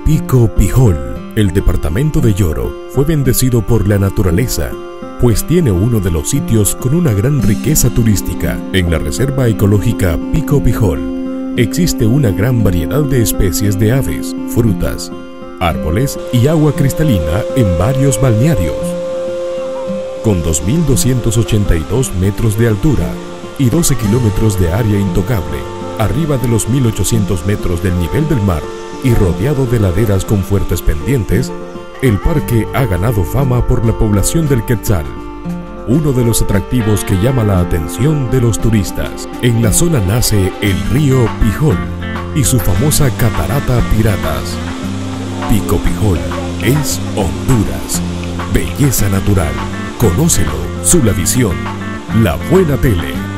Pico Pijol, el departamento de Yoro, fue bendecido por la naturaleza, pues tiene uno de los sitios con una gran riqueza turística. En la Reserva Ecológica Pico Pijol existe una gran variedad de especies de aves, frutas, árboles y agua cristalina en varios balnearios. Con 2.282 metros de altura y 12 kilómetros de área intocable, arriba de los 1.800 metros del nivel del mar y rodeado de laderas con fuertes pendientes, el parque ha ganado fama por la población del quetzal, uno de los atractivos que llama la atención de los turistas. En la zona nace el río Pijol y su famosa Catarata Piratas. Pico Pijol es Honduras, belleza natural. Conócelo, Sulavisión, La Buena Tele.